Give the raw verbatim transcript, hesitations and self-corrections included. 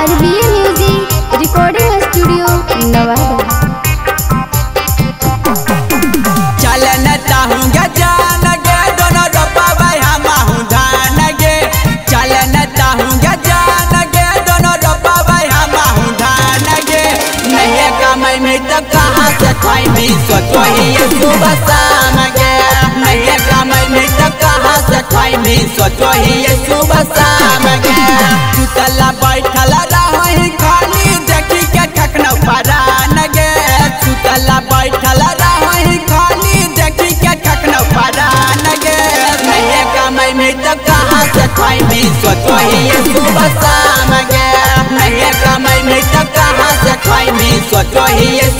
RBA music recording studio Nawada. चलन ताहूँगे जान गे दोनों रोपा हम धान गे। चलन ताहूँगे जान गे दोनों रोपा हम धान गे। नहीं कमाई में तो कहाँ से खाई सोचो ही सुबह शाम गे। नहीं कमाई में तो कहाँ से खाई सोचो ही सुबह शाम गे। सुतला बैठल रही खाली देखी के कखनो परान गे। सुतला बैठल रही खाली देखी के कखनो परान गे। नहीं कमाई में तो कहाँ से खाई सोचो ही सुबह शाम गे। नहीं कमाई में तो कहाँ से खाई सोचो ही